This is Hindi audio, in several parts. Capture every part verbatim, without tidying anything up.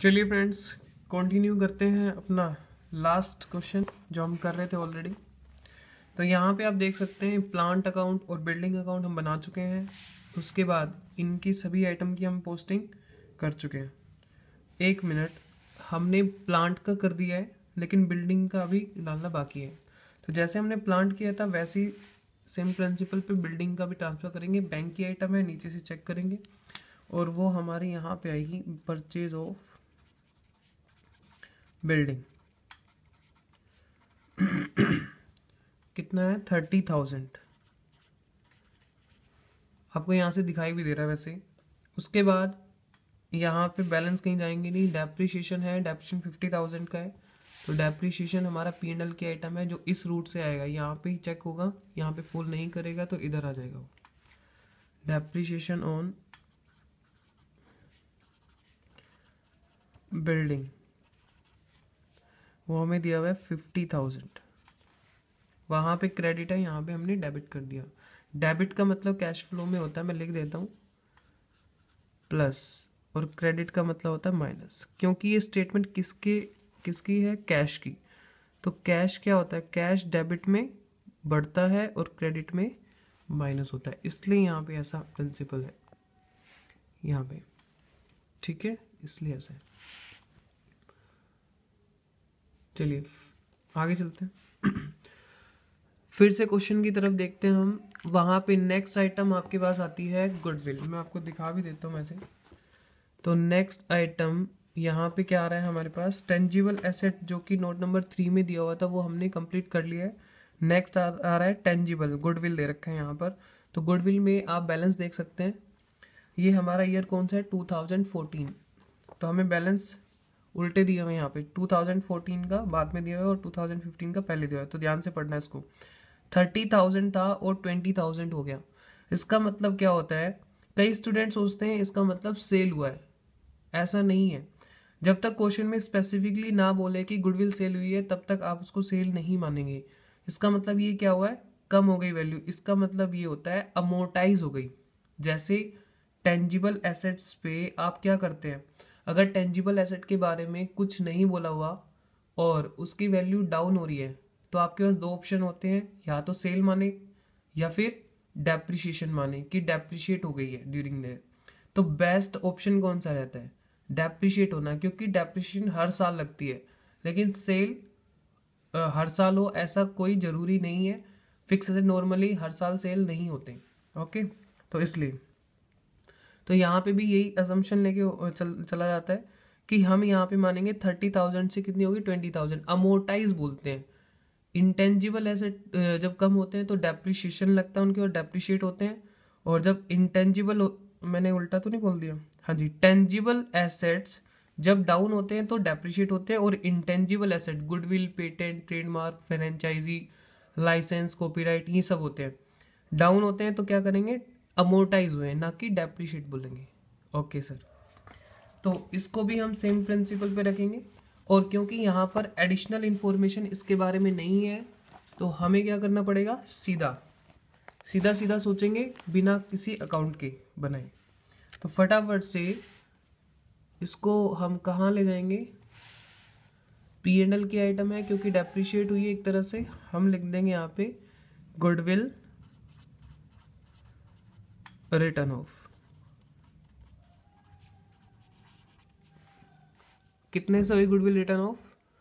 चलिए फ्रेंड्स, कंटिन्यू करते हैं अपना लास्ट क्वेश्चन जो हम कर रहे थे ऑलरेडी। तो यहाँ पे आप देख सकते हैं प्लांट अकाउंट और बिल्डिंग अकाउंट हम बना चुके हैं। उसके बाद इनकी सभी आइटम की हम पोस्टिंग कर चुके हैं। एक मिनट, हमने प्लांट का कर दिया है लेकिन बिल्डिंग का अभी डालना बाकी है। तो जैसे हमने प्लांट किया था वैसे ही सेम प्रिंसिपल पे बिल्डिंग का भी ट्रांसफ़र करेंगे। बैंक की आइटम है, नीचे से चेक करेंगे और वो हमारे यहाँ पे आएगी परचेज ऑफ बिल्डिंग। कितना है? Thirty thousand. आपको यहाँ से दिखाई भी दे रहा है वैसे। उसके बाद यहाँ पे बैलेंस कहीं जाएंगे नहीं। डेप्रिशिएशन है, डेप्रिशिएशन फिफ्टी थाउजेंड का है। तो डेप्रिशिएशन हमारा पी एन एल की आइटम है जो इस रूट से आएगा। यहाँ पे ही चेक होगा, यहाँ पे फुल नहीं करेगा तो इधर आ जाएगा वो। डेप्रिशिएशन ऑन बिल्डिंग वो हमें दिया हुआ है फिफ्टी थाउजेंड। वहाँ पे क्रेडिट है, यहाँ पे हमने डेबिट कर दिया। डेबिट का मतलब कैश फ्लो में होता है, मैं लिख देता हूँ प्लस, और क्रेडिट का मतलब होता है माइनस। क्योंकि ये स्टेटमेंट किसके किसकी है? कैश की। तो कैश क्या होता है? कैश डेबिट में बढ़ता है और क्रेडिट में माइनस होता है, इसलिए यहाँ पे ऐसा प्रिंसिपल है यहाँ पे। ठीक है, इसलिए ऐसा है। चलिए आगे चलते हैं। फिर से क्वेश्चन की तरफ देखते हैं हम। वहाँ पे नेक्स्ट आइटम आपके पास आती है गुडविल। मैं आपको दिखा भी देता हूँ वैसे। तो नेक्स्ट आइटम यहाँ पे क्या आ रहा है हमारे पास? टेंजिबल एसेट, जो कि नोट नंबर थ्री में दिया हुआ था वो हमने कंप्लीट कर लिया है। नेक्स्ट आ, आ रहा है टेंजिबल, गुडविल दे रखा है यहाँ पर। तो गुडविल में आप बैलेंस देख सकते हैं। ये हमारा ईयर कौन सा है? Two thousand fourteen. तो हमें बैलेंस उल्टे दिए हुए हैं यहाँ पे। टू थाउजेंड फोर्टीन का बाद में दिया हुआ है और टू थाउजेंड फिफ्टीन का पहले दिया हुआ है, तो ध्यान से पढ़ना है इसको। थर्टी थाउजेंड था और ट्वेंटी थाउजेंड हो गया। इसका मतलब क्या होता है? कई स्टूडेंट सोचते हैं इसका मतलब सेल हुआ है। ऐसा नहीं है। जब तक क्वेश्चन में स्पेसिफिकली ना बोले कि गुडविल सेल हुई है तब तक आप उसको सेल नहीं मानेंगे। इसका मतलब ये क्या हुआ है? कम हो गई वैल्यू। इसका मतलब ये होता है अमोर्टाइज हो गई। जैसे टेंजिबल एसेट्स पे आप क्या करते हैं? अगर टेंजिबल एसेट के बारे में कुछ नहीं बोला हुआ और उसकी वैल्यू डाउन हो रही है तो आपके पास दो ऑप्शन होते हैं, या तो सेल माने या फिर डेप्रिशिएशन माने कि डेप्रिशिएट हो गई है ड्यूरिंग द। तो बेस्ट ऑप्शन कौन सा रहता है? डेप्रिशिएट होना, क्योंकि डेप्रिशिएशन हर साल लगती है। लेकिन सेल हर साल हो ऐसा कोई ज़रूरी नहीं है। फिक्स एसेट नॉर्मली हर साल सेल नहीं होते। ओके, तो इसलिए तो यहाँ पे भी यही असम्पशन लेके चल, चला जाता है कि हम यहाँ पे मानेंगे थर्टी थाउजेंड से कितनी होगी? Twenty thousand. अमोर्टाइज बोलते हैं। इंटेंजिबल एसेट जब कम होते हैं तो डेप्रिशिएशन लगता है उनके और डेप्रिशिएट होते हैं। और जब इंटेंजिबल, मैंने उल्टा तो नहीं बोल दिया? हाँ जी, टेंजिबल एसेट्स जब डाउन होते हैं तो डेप्रिशिएट होते हैं। और intangible asset goodwill, patent, trademark, franchisee, licence, copyright, ये सब होते हैं। डाउन होते हैं तो क्या करेंगे? अमोर्टाइज हुए, ना कि डेप्रिशिएट बोलेंगे। ओके सर, तो इसको भी हम सेम प्रिंसिपल पे रखेंगे। और क्योंकि यहाँ पर एडिशनल इन्फॉर्मेशन इसके बारे में नहीं है तो हमें क्या करना पड़ेगा? सीधा सीधा सीधा सोचेंगे बिना किसी अकाउंट के बनाए। तो फटाफट से इसको हम कहाँ ले जाएंगे? पी एंड एल की आइटम है क्योंकि डेप्रिशिएट हुई है एक तरह से। हम लिख देंगे यहाँ पे गुडविल रिटर्न ऑफ। कितने से हुई गुडविल रिटर्न ऑफ?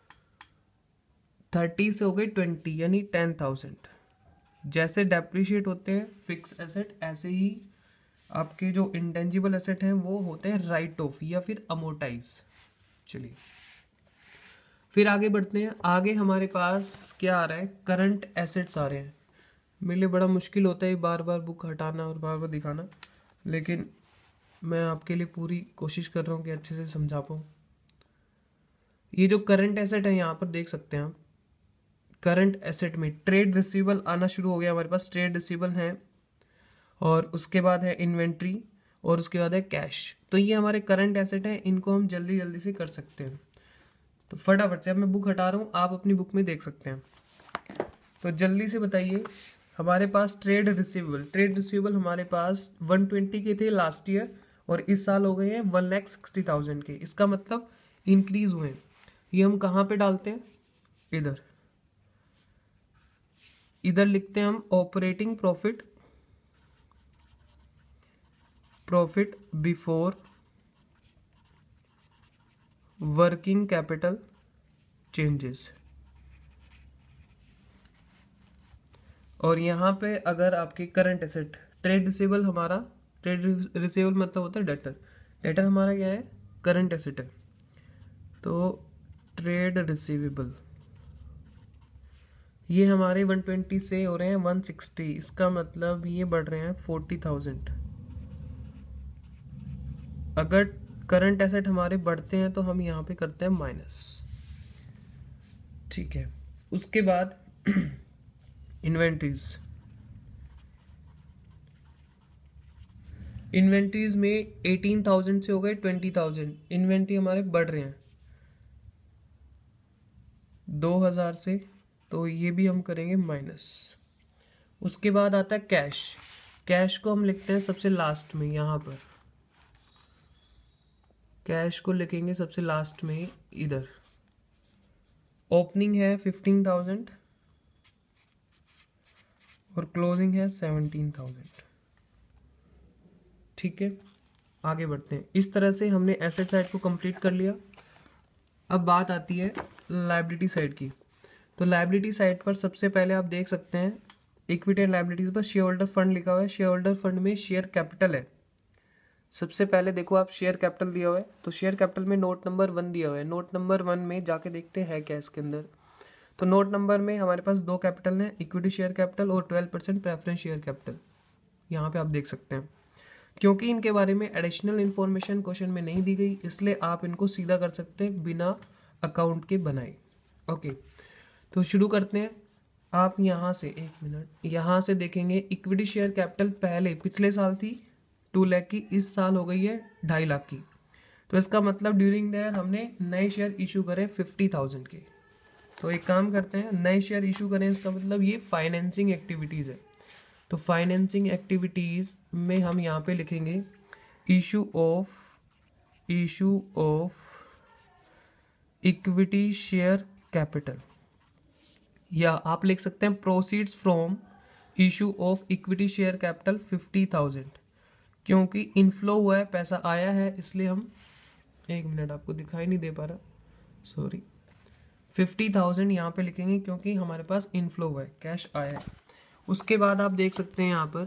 थर्टी से हो गई ट्वेंटी, यानी टेन थाउजेंड। जैसे डेप्रिशिएट होते हैं फिक्स एसेट, ऐसे ही आपके जो इंटेंजिबल एसेट हैं वो होते हैं राइट ऑफ या फिर अमोर्टाइज। चलिए फिर आगे बढ़ते हैं। आगे हमारे पास क्या आ रहा है? करंट एसेट्स आ रहे हैं। मेरे लिए बड़ा मुश्किल होता है बार बार बुक हटाना और बार बार दिखाना, लेकिन मैं आपके लिए पूरी कोशिश कर रहा हूँ कि अच्छे से समझा पाऊँ। ये जो करंट एसेट है यहाँ पर देख सकते हैं आप। करंट एसेट में ट्रेड रिसीवेबल आना शुरू हो गया हमारे पास। ट्रेड रिसीवेबल है और उसके बाद है इन्वेंट्री और उसके बाद है कैश। तो ये हमारे करंट एसेट हैं, इनको हम जल्दी जल्दी से कर सकते हैं। तो फटाफट से अब मैं बुक हटा रहा हूँ, आप अपनी बुक में देख सकते हैं। तो जल्दी से बताइए, हमारे पास ट्रेड रिसीवेबल ट्रेड रिसीवेबल हमारे पास वन ट्वेंटी के थे लास्ट ईयर और इस साल हो गए हैं वन लैख सिक्सटी थाउजेंड के। इसका मतलब इंक्रीज हुए हैं, ये हम कहाँ पे डालते हैं, इधर इधर लिखते हैं हम operating profit, profit before working capital changes. और यहाँ पे अगर आपके करंट एसेट, ट्रेड रिसीवेबल, हमारा ट्रेड रिसीवेबल मतलब होता है डेटर, डेटर हमारा क्या है, करंट एसेट है, तो ट्रेड रिसीवेबल ये हमारे वन ट्वेंटी से हो रहे हैं वन सिक्सटी, इसका मतलब ये बढ़ रहे हैं फोर्टी थाउजेंड। अगर करंट एसेट हमारे बढ़ते हैं तो हम यहाँ पे करते हैं माइनस, ठीक है। उसके बाद इन्वेंट्रीज, इन्वेंट्रीज में एटीन थाउजेंड से हो गए ट्वेंटी थाउजेंड, इन्वेंट्री हमारे बढ़ रहे हैं दो हजार से, तो ये भी हम करेंगे माइनस। उसके बाद आता है कैश, कैश को हम लिखते हैं सबसे लास्ट में, यहाँ पर कैश को लिखेंगे सबसे लास्ट में इधर। ओपनिंग है फिफ्टीन थाउजेंड और क्लोजिंग है सेवनटीन थाउजेंड, ठीक है। आगे बढ़ते हैं। इस तरह से हमने एसेट साइड को कंप्लीट कर लिया। अब बात आती है लायबिलिटी साइड की। तो लायबिलिटी साइड पर सबसे पहले आप देख सकते हैं इक्विटी एंड लायबिलिटीज पर शेयर होल्डर फंड लिखा हुआ है। शेयर होल्डर फंड में शेयर कैपिटल है। सबसे पहले देखो आप शेयर कैपिटल दिया हुआ है, तो शेयर कैपिटल में नोट नंबर वन दिया हुआ है। नोट नंबर वन में जाके देखते हैं क्या इसके अंदर। तो नोट नंबर में हमारे पास दो कैपिटल हैं, इक्विटी शेयर कैपिटल और twelve percent preference share capital. यहाँ पे आप देख सकते हैं। क्योंकि इनके बारे में एडिशनल इन्फॉर्मेशन क्वेश्चन में नहीं दी गई, इसलिए आप इनको सीधा कर सकते हैं बिना अकाउंट के बनाए। ओके, तो शुरू करते हैं। आप यहाँ से एक मिनट यहाँ से देखेंगे इक्विटी शेयर कैपिटल पहले पिछले साल थी टू लाख की, इस साल हो गई है ढाई लाख की। तो इसका मतलब ड्यूरिंग द ईयर हमने नए शेयर इशू करे फिफ्टी थाउजेंड के। तो एक काम करते हैं, नए शेयर इशू करें, इसका मतलब ये फाइनेंसिंग एक्टिविटीज़ है। तो फाइनेंसिंग एक्टिविटीज़ में हम यहाँ पे लिखेंगे issue of issue of equity share capital, या आप लिख सकते हैं proceeds from issue of equity share capital fifty thousand. क्योंकि इनफ्लो हुआ है, पैसा आया है, इसलिए हम एक मिनट आपको दिखाई नहीं दे पा रहा, सॉरी, फिफ्टी थाउजेंड यहाँ पे लिखेंगे क्योंकि हमारे पास इनफ्लो हुआ है, कैश आया है। उसके बाद आप देख सकते हैं यहाँ पर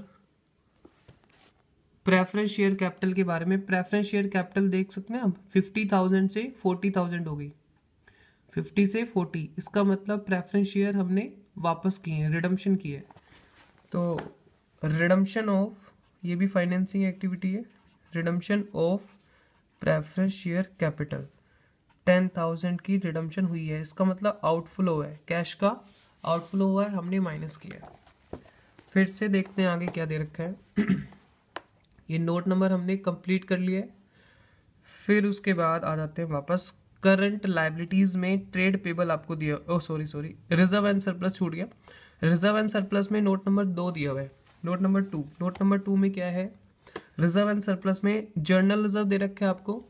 प्रेफरेंस शेयर कैपिटल के बारे में। प्रेफरेंस शेयर कैपिटल देख सकते हैं आप, फिफ्टी थाउजेंड से फोर्टी थाउजेंड हो गई, फिफ्टी से फोर्टी, इसका मतलब प्रेफरेंस शेयर हमने वापस किए हैं, रिडम्पशन किए है। तो रिडम्पशन ऑफ, ये भी फाइनेंसिंग एक्टिविटी है, redemption of preference share capital ten thousand की रिडम्पशन हुई है। इसका मतलब आउटफ्लो है, कैश का आउटफ्लो हुआ है, हमने माइनस किया है। फिर से देखते हैं आगे क्या दे रखा है। ये नोट नंबर हमने कंप्लीट कर लिया है। फिर उसके बाद आ जाते हैं वापस करंट लायबिलिटीज में ट्रेड पेबल आपको दिया, oh sorry sorry reserve and surplus छूट गया। रिजर्व एंड सरप्लस में नोट नंबर दो दिया हुआ है, note number two. Note number two में क्या है, रिजर्व एंड सरप्लस में जर्नल रिजर्व दे रखा है आपको।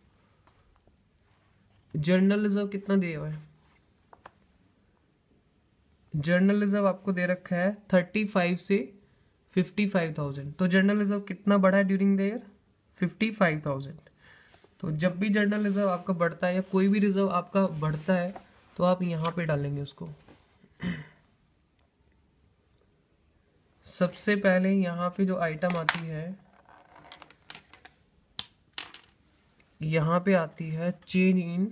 जर्नल रिजर्व कितना दिया हुआ है, जर्नल रिजर्व आपको दे रखा है थर्टी फाइव से फिफ्टी फाइव थाउजेंड। तो जर्नल रिजर्व कितना बढ़ा है during the year, fifty five thousand. तो जब भी जर्नल रिजर्व आपका बढ़ता है या कोई भी रिजर्व आपका बढ़ता है तो आप यहाँ पे डालेंगे उसको। सबसे पहले यहाँ पे जो आइटम आती है, यहाँ पे आती है change in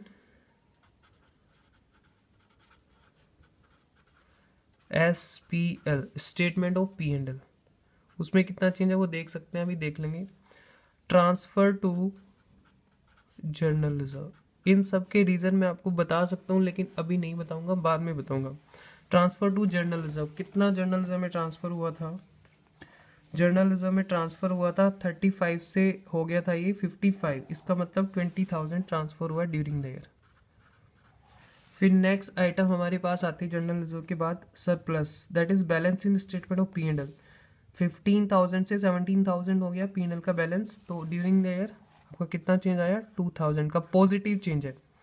S P L, statement of P and L. उसमें कितना चेंज है वो देख सकते हैं, अभी देख लेंगे। ट्रांसफर टू जर्नल रिजर्व, इन सब के रीज़न मैं आपको बता सकता हूँ लेकिन अभी नहीं बताऊंगा, बाद में बताऊंगा। ट्रांसफर टू जर्नल रिजर्व, कितना जर्नल रिजर्व में ट्रांसफर हुआ था, जर्नल रिजर्व में ट्रांसफर हुआ था थर्टी फाइव से हो गया था ये फिफ्टी फाइव, इसका मतलब ट्वेंटी थाउजेंड ट्रांसफर हुआ ड्यूरिंग द ईयर। फिर नेक्स्ट आइटम हमारे पास आती है जर्नल रिजर्व के बाद surplus, that is balance in statement of P and L. Fifteen thousand से सेवनटीन थाउजेंड हो गया पी एंड एल का बैलेंस। तो ड्यूरिंग द ईयर आपका कितना चेंज आया, टू थाउजेंड का पॉजिटिव चेंज है।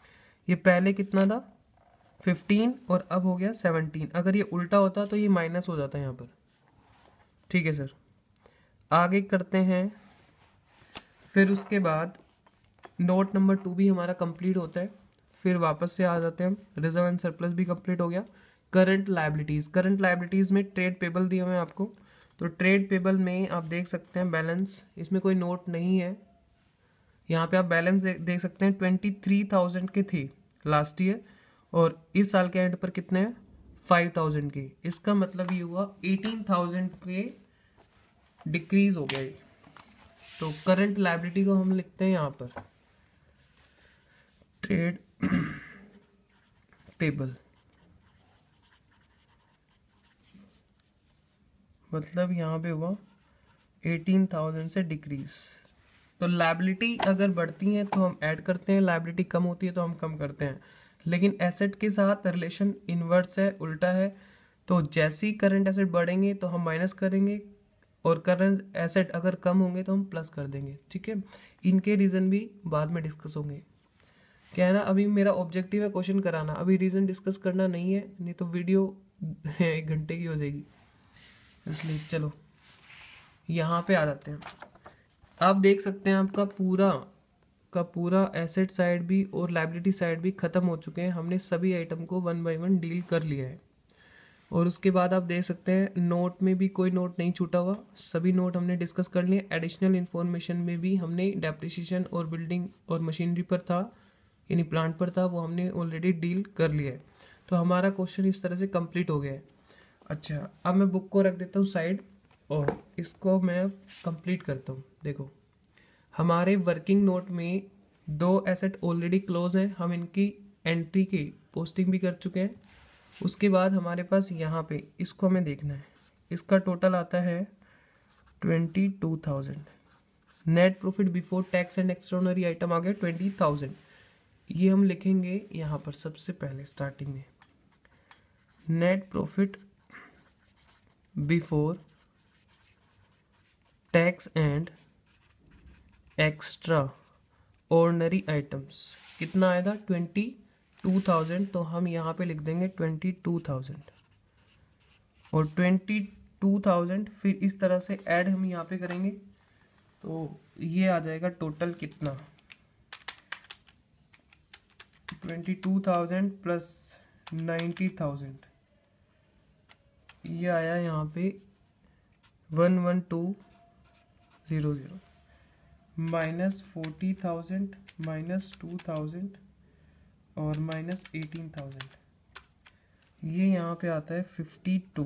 ये पहले कितना था फिफ्टीन और अब हो गया सेवनटीन। अगर ये उल्टा होता तो ये माइनस हो जाता है यहाँ पर। ठीक है सर, आगे करते हैं। फिर उसके बाद नोट नंबर टू भी हमारा कंप्लीट होता है। फिर वापस से आ जाते हैं हम, रिजर्व एंड सरप्लस भी कंप्लीट हो गया। करंट लायबिलिटीज़, करंट लायबिलिटीज़ में ट्रेड पेबल दिए हुए हैं आपको। तो ट्रेड पेबल में आप देख सकते हैं बैलेंस, इसमें कोई नोट नहीं है। यहाँ पे आप बैलेंस देख सकते हैं, ट्वेंटी थ्री थाउजेंड के थे लास्ट ईयर और इस साल के एंड पर कितने हैं, फाइव थाउजेंड के। इसका मतलब ये हुआ एटीन थाउजेंड पे डिक्रीज हो गया ये। तो करंट लायबिलिटी को हम लिखते हैं यहाँ पर ट्रेड पेबल, मतलब यहाँ पे हुआ एटीन थाउजेंड से डिक्रीज। तो लायबिलिटी अगर बढ़ती है तो हम ऐड करते हैं, लायबिलिटी कम होती है तो हम कम करते हैं। लेकिन एसेट के साथ रिलेशन इनवर्स है, उल्टा है। तो जैसे ही करंट एसेट बढ़ेंगे तो हम माइनस करेंगे और करंट एसेट अगर कम होंगे तो हम प्लस कर देंगे। ठीक है, इनके रीज़न भी बाद में डिस्कस होंगे। क्या है ना, अभी मेरा ऑब्जेक्टिव है क्वेश्चन कराना, अभी रीज़न डिस्कस करना नहीं है, नहीं तो वीडियो एक घंटे की हो जाएगी। इसलिए चलो यहाँ पे आ जाते हैं। आप देख सकते हैं आपका पूरा का पूरा एसेट साइड भी और लायबिलिटी साइड भी ख़त्म हो चुके हैं। हमने सभी आइटम को वन बाय वन डील कर लिया है। और उसके बाद आप देख सकते हैं नोट में भी कोई नोट नहीं छूटा हुआ, सभी नोट हमने डिस्कस कर लिए। एडिशनल इन्फॉर्मेशन में भी हमने डेप्रिसिएशन और बिल्डिंग और मशीनरी पर था, यानी प्लांट पर था, वो हमने ऑलरेडी डील कर लिया है। तो हमारा क्वेश्चन इस तरह से कंप्लीट हो गया है। अच्छा, अब मैं बुक को रख देता हूँ साइड और इसको मैं कंप्लीट करता हूँ। देखो, हमारे वर्किंग नोट में दो एसेट ऑलरेडी क्लोज है, हम इनकी एंट्री की पोस्टिंग भी कर चुके हैं। उसके बाद हमारे पास यहाँ पे इसको हमें देखना है, इसका टोटल आता है twenty two thousand. Net profit before tax and extraordinary item आ गया ट्वेंटी थाउजेंड। ये हम लिखेंगे यहाँ पर सबसे पहले स्टार्टिंग में, net profit before tax and extraordinary items कितना आएगा, ट्वेंटी टू थाउजेंड। तो हम यहाँ पे लिख देंगे ट्वेंटी टू थाउजेंड और ट्वेंटी टू थाउजेंड फिर इस तरह से ऐड हम यहाँ पे करेंगे तो ये आ जाएगा टोटल कितना, twenty two thousand plus ninety thousand, ये आया यहाँ पे one one two zero zero minus forty thousand minus two thousand और माइनस एटीन थाउजेंड, ये यहाँ पे आता है फिफ्टी टू।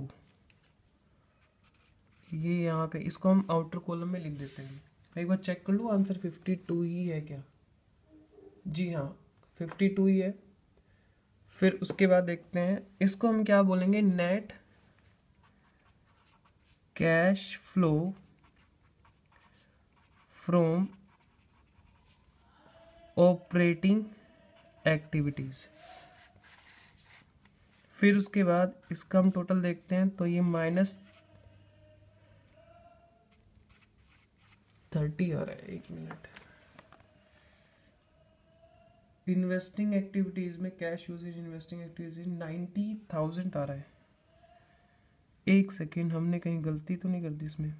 ये यहाँ पे इसको हम आउटर कॉलम में लिख देते हैं। मैं एक बार चेक कर लूँ आंसर फिफ्टी टू ही है क्या। जी हाँ, फिफ्टी टू ही है। फिर उसके बाद देखते हैं इसको हम क्या बोलेंगे, net cash flow from operating activities. फिर उसके बाद इसका हम टोटल देखते हैं तो ये माइनस थर्टी आ रहा है। एक मिनट, इन्वेस्टिंग एक्टिविटीज में cash uses investing activities ninety thousand आ रहा है। एक सेकेंड, हमने कहीं गलती तो नहीं कर दी इसमें।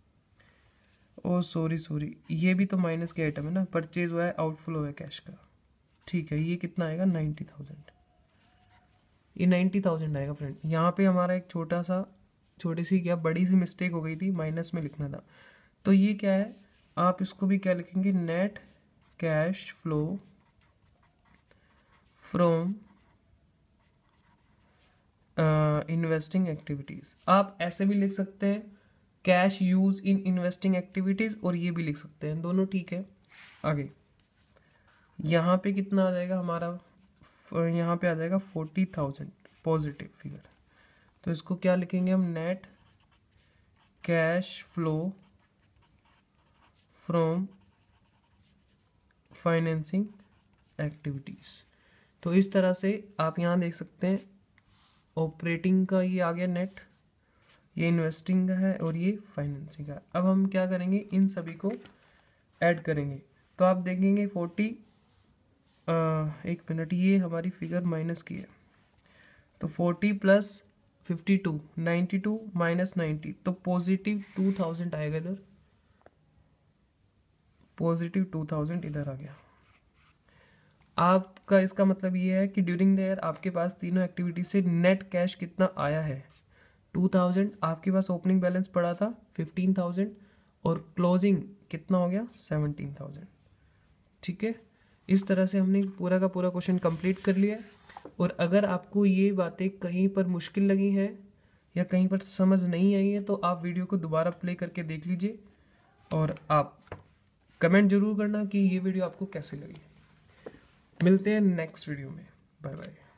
ओ सॉरी सॉरी, ये भी तो माइनस के आइटम है ना, परचेज हुआ है, आउटफ्लो है कैश का। ठीक है, ये कितना आएगा, नाइन्टी थाउजेंड। ये नाइन्टी थाउजेंड आएगा फ्रेंड। यहाँ पे हमारा एक छोटा सा छोटी सी क्या बड़ी सी मिस्टेक हो गई थी, माइनस में लिखना था। तो ये क्या है, आप इसको भी क्या लिखेंगे, net cash flow from investing activities. आप ऐसे भी लिख सकते हैं cash use in investing activities, और ये भी लिख सकते हैं, दोनों ठीक है। आगे यहाँ पे कितना आ जाएगा हमारा, यहाँ पे आ जाएगा फोर्टी थाउजेंड पॉजिटिव फिगर। तो इसको क्या लिखेंगे हम, net cash flow from financing activities. तो इस तरह से आप यहाँ देख सकते हैं ऑपरेटिंग का ये आ गया नेट, ये इन्वेस्टिंग का है और ये फाइनेंसिंग का। अब हम क्या करेंगे, इन सभी को ऐड करेंगे। तो आप देखेंगे फोर्टी एक मिनट, ये हमारी फिगर माइनस की है, तो forty plus fifty two, ninety two minus ninety, तो पॉजिटिव टू थाउजेंड आएगा इधर, पॉजिटिव टू थाउजेंड इधर आ गया। आपका इसका मतलब ये है कि ड्यूरिंग द ईयर आपके पास तीनों एक्टिविटी से नेट कैश कितना आया है, टू थाउजेंड। आपके पास ओपनिंग बैलेंस पड़ा था फिफ्टीन थाउजेंड और क्लोजिंग कितना हो गया, सेवनटीन थाउजेंड। ठीक है, इस तरह से हमने पूरा का पूरा क्वेश्चन कंप्लीट कर लिया। और अगर आपको ये बातें कहीं पर मुश्किल लगी हैं या कहीं पर समझ नहीं आई है तो आप वीडियो को दोबारा प्ले करके देख लीजिए और आप कमेंट जरूर करना कि ये वीडियो आपको कैसे लगी। मिलते हैं नेक्स्ट वीडियो में, बाय बाय।